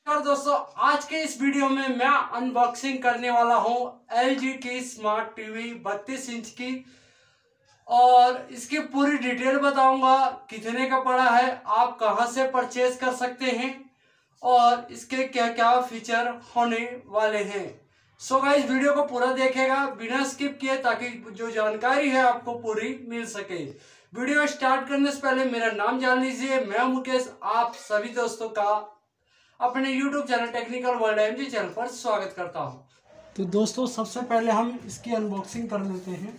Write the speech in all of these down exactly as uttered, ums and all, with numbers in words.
नमस्कार दोस्तों, आज के इस वीडियो में मैं अनबॉक्सिंग करने वाला हूं एल जी की स्मार्ट टीवी बत्तीस इंच की और इसकी पूरी डिटेल बताऊंगा। कितने का पड़ा है, आप कहां से परचेज कर सकते हैं और इसके क्या क्या फीचर होने वाले हैं। सो गाइस, वीडियो को पूरा देखेगा बिना स्किप किए ताकि जो जानकारी है आपको पूरी मिल सके। वीडियो स्टार्ट करने से पहले मेरा नाम जान लीजिए। मैं मुकेश आप सभी दोस्तों का अपने YouTube channel technical world MG channel पर स्वागत करता हूं। तो दोस्तों, सबसे पहले हम इसकी अनबॉक्सिंग कर लेते हैं।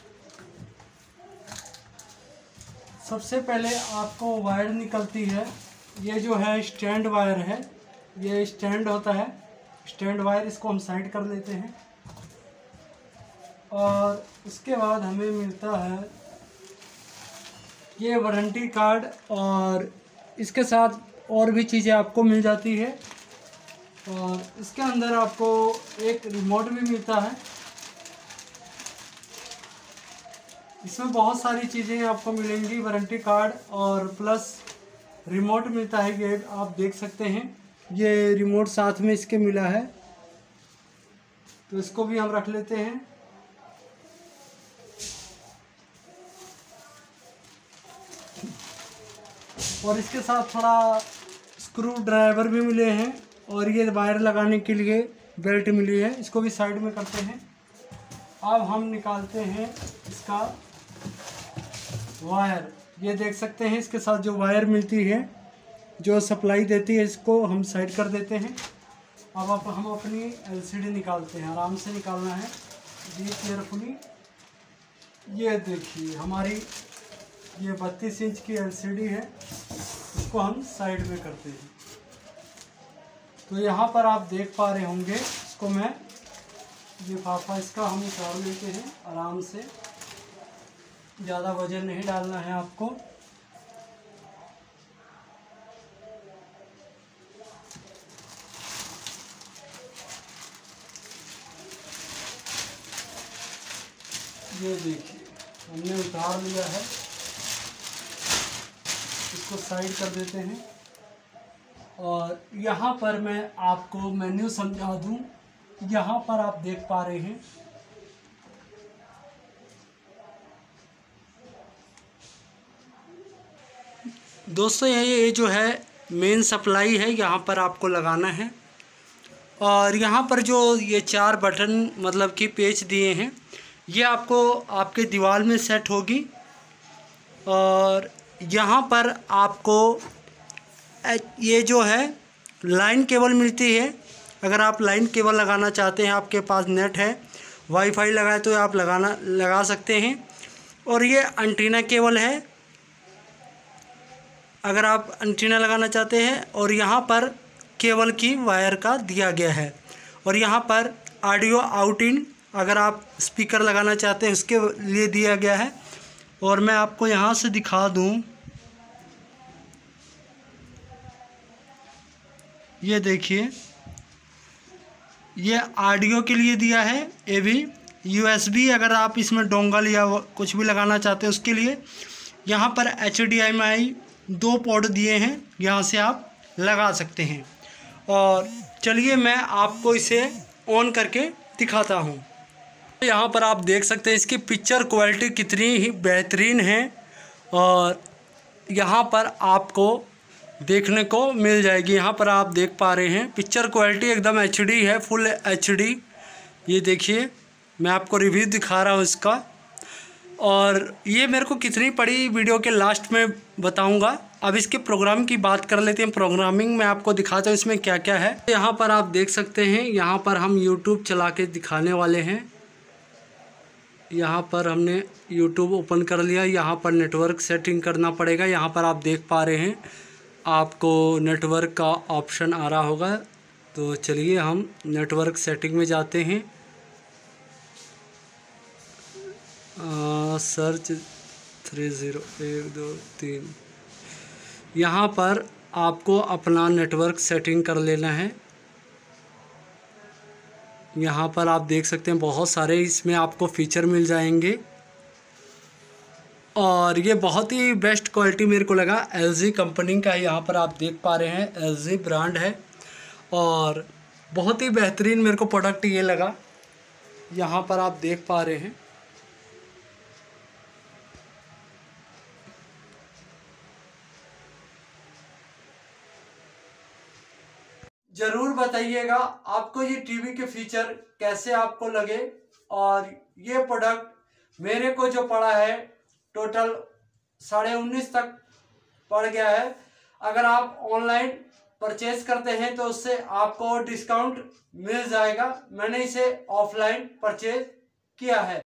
सबसे पहले आपको वायर निकलती है। ये जो है स्टैंड वायर है, ये स्टैंड होता है स्टैंड वायर। इसको हम साइड कर लेते हैं और उसके बाद हमें मिलता है ये वारंटी कार्ड और इसके साथ और भी चीज़ें आपको मिल जाती है। और इसके अंदर आपको एक रिमोट भी मिलता है। इसमें बहुत सारी चीज़ें आपको मिलेंगी, वारंटी कार्ड और प्लस रिमोट मिलता है। ये आप देख सकते हैं, ये रिमोट साथ में इसके मिला है, तो इसको भी हम रख लेते हैं। और इसके साथ थोड़ा स्क्रू ड्राइवर भी मिले हैं और ये वायर लगाने के लिए बेल्ट मिली है। इसको भी साइड में करते हैं। अब हम निकालते हैं इसका वायर। ये देख सकते हैं, इसके साथ जो वायर मिलती है जो सप्लाई देती है, इसको हम साइड कर देते हैं। अब आप हम अपनी एलसीडी निकालते हैं। आराम से निकालना है जी, केयरफुली। ये देखिए हमारी ये बत्तीस इंच की एलसीडी है। इसको हम साइड में करते हैं। तो यहाँ पर आप देख पा रहे होंगे, इसको मैं लिफाफा इसका हम उतार लेते हैं आराम से। ज़्यादा वजन नहीं डालना है आपको। ये देखिए हमने उतार लिया है। इसको साइड कर देते हैं और यहाँ पर मैं आपको मेन्यू समझा दूँ। यहाँ पर आप देख पा रहे हैं दोस्तों, ये जो है मेन सप्लाई है, यहाँ पर आपको लगाना है। और यहाँ पर जो ये चार बटन मतलब कि पेच दिए हैं, ये आपको आपके दीवार में सेट होगी। और यहाँ पर आपको ये जो है लाइन केबल मिलती है। अगर आप लाइन केबल लगाना चाहते हैं, आपके पास नेट है, वाईफाई लगाए तो आप लगाना लगा सकते हैं। और ये एंटीना केबल है, अगर आप एंटीना लगाना चाहते हैं। और यहाँ पर केबल की वायर का दिया गया है। और यहाँ पर ऑडियो आउट इन, अगर आप स्पीकर लगाना चाहते हैं उसके लिए दिया गया है। और मैं आपको यहाँ से दिखा दूँ, ये देखिए ये ऑडियो के लिए दिया है। ये भी यूएसबी, अगर आप इसमें डोंगल या कुछ भी लगाना चाहते हैं उसके लिए। यहाँ पर एच डी एम आई दो पोर्ट दिए हैं, यहाँ से आप लगा सकते हैं। और चलिए मैं आपको इसे ऑन करके दिखाता हूँ। यहाँ पर आप देख सकते हैं इसकी पिक्चर क्वालिटी कितनी ही बेहतरीन है। और यहाँ पर आपको देखने को मिल जाएगी। यहाँ पर आप देख पा रहे हैं पिक्चर क्वालिटी एकदम एचडी है, फुल एचडी। ये देखिए मैं आपको रिव्यू दिखा रहा हूँ इसका। और ये मेरे को कितनी पड़ी वीडियो के लास्ट में बताऊंगा। अब इसके प्रोग्राम की बात कर लेते हैं। प्रोग्रामिंग मैं आपको दिखाता हूँ इसमें क्या क्या है। यहाँ पर आप देख सकते हैं, यहाँ पर हम यूट्यूब चला के दिखाने वाले हैं। यहाँ पर हमने यूट्यूब ओपन कर लिया। यहाँ पर नेटवर्क सेटिंग करना पड़ेगा। यहाँ पर आप देख पा रहे हैं, आपको नेटवर्क का ऑप्शन आ रहा होगा। तो चलिए हम नेटवर्क सेटिंग में जाते हैं। आ, सर्च थ्री ज़ीरो एक दो तीन। यहाँ पर आपको अपना नेटवर्क सेटिंग कर लेना है। यहाँ पर आप देख सकते हैं बहुत सारे इसमें आपको फीचर मिल जाएंगे। और ये बहुत ही बेस्ट क्वालिटी मेरे को लगा, एल जी कंपनी का है। यहाँ पर आप देख पा रहे हैं एल जी ब्रांड है। और बहुत ही बेहतरीन मेरे को प्रोडक्ट ये लगा। यहाँ पर आप देख पा रहे हैं, ज़रूर बताइएगा आपको ये टीवी के फीचर कैसे आपको लगे। और ये प्रोडक्ट मेरे को जो पड़ा है टोटल साढ़े उन्नीस तक पड़ गया है। अगर आप ऑनलाइन परचेज करते हैं तो उससे आपको डिस्काउंट मिल जाएगा। मैंने इसे ऑफलाइन परचेज किया है।